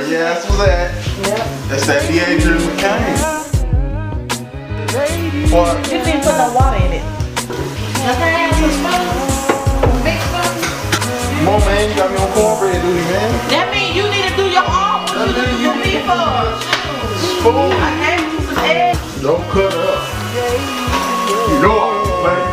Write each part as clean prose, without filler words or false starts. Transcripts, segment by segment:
where your ass was at. Yep. That's that Deidre McCain. What? You didn't put no water in it. Okay, some spoon. Mix them. Come on, man. You got me on cornbread duty, man. That means you need to do your own. What you looking for me for? Spoon. I gave you some eggs. Don't cut up. You know I'm playing.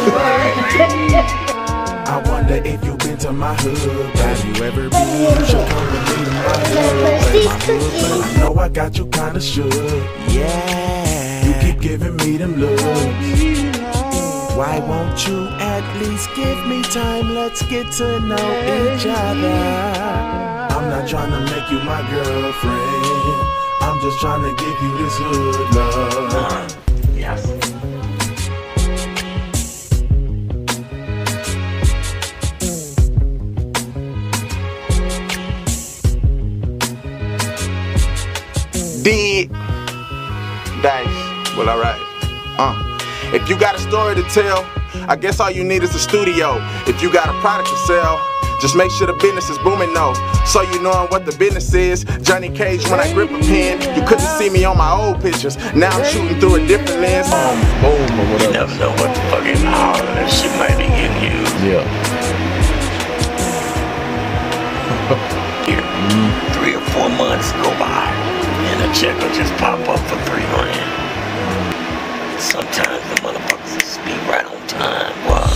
I wonder if you've been to my hood. Have you ever been? You should come with me to my hood. Play my hood, but I know I got you kinda shook. Yeah, you keep giving me them looks. Why won't you at least give me time? Let's get to know each other. I'm not trying to make you my girlfriend. I'm just trying to give you this hood love. Yes. Did Dice. Well, alright. If you got a story to tell, I guess all you need is a studio. If you got a product to sell, just make sure the business is booming though. So you knowing what the business is. Johnny Cage when I grip a pen. You couldn't see me on my old pictures. Now I'm shooting through a different lens. Boom or whatever. You never know what the fucking hour that shit might be getting you. Yeah. Here, 3 or 4 months go by, and a check will just pop up for $3 grand. Sometimes the motherfuckers just be right on time, boy.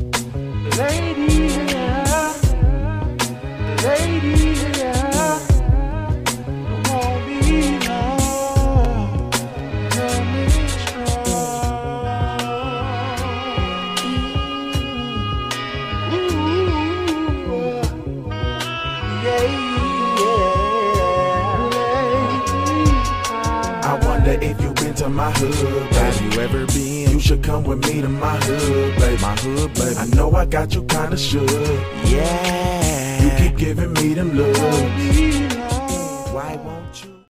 I wonder if you've been to my hood. Have you ever been? You should come with me to my hood, babe. My hood, babe. I know I got you kinda shook. Yeah, you keep giving me them looks. Why won't you?